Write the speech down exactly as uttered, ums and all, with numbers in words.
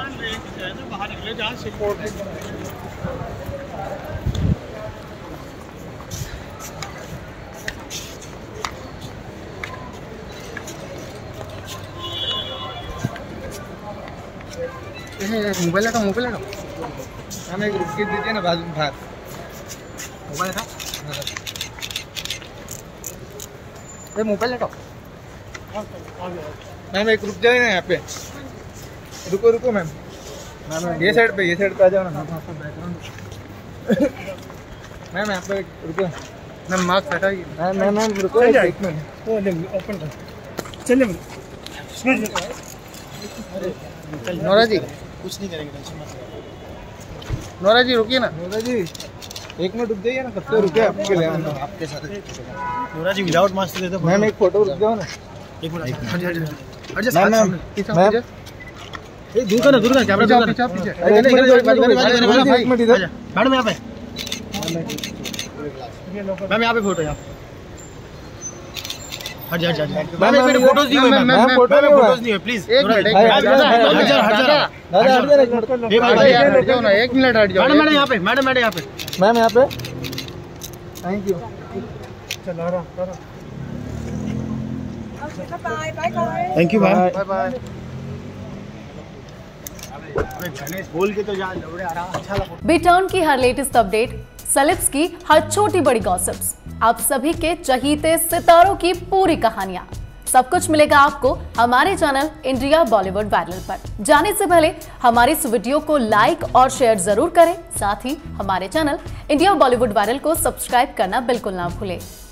बाहर निकले जहाँ सपोर्ट मोबाइल लगा मोबाइल लगा हमें एक रुपये दीजिए ना बाजू बाहर मोबाइल लगा ये मोबाइल लगाओ मैम एक रुक जाए ना यहाँ पे रुको रुको मैम मैम ये साइड पे ये साइड पे आ जाओ ना मैम यहाँ पे रुको मैम मास्क हटाइए मैम मैम मैम रुको एक मिनट ओपन कर चलिए नोरा जी कुछ नहीं करेंगे टेंशन मत। नोरा जी रुकिए ना नोरा जी एक मिनट रुक जाइए ना कब से रुके आपके लिए आपके साथ नोरा जी विदाउट मास्क दे दो मैम एक फोटो रुक जाओ ना एक मिनट मैम मैम मैम ए दूर का ना दूर का कैमरा दूर पीछे पीछे एक मिनट इधर मैडम यहां पे मैम यहां पे फोटो यहां हट जा हट जा मैम मेरे फोटोज नहीं हुए मैम फोटो फोटोज नहीं हुए प्लीज एक मिनट हट जा हट जा हट जा दादा हट जाओ एक मिनट हट जाओ ना एक मिनट हट जाओ मैडम मैडम यहां पे मैडम मैडम यहां पे मैम यहाँ पे थैंक यू चल आ रहा आ रहा bye bye bye thank you ma'am bye bye अबे गणेश बोल के तो जा लौड़े आ रहा अच्छा लगा बिटर्न की हर लेटेस्ट अपडेट, सेलेब्स की हर छोटी बड़ी गॉसिप्स, आप सभी के चहीते सितारों की पूरी कहानियां, सब कुछ मिलेगा आपको हमारे चैनल इंडिया बॉलीवुड वायरल पर। जाने से पहले हमारे इस वीडियो को लाइक और शेयर जरूर करें, साथ ही हमारे चैनल इंडिया बॉलीवुड वायरल को सब्सक्राइब करना बिल्कुल ना भूलें।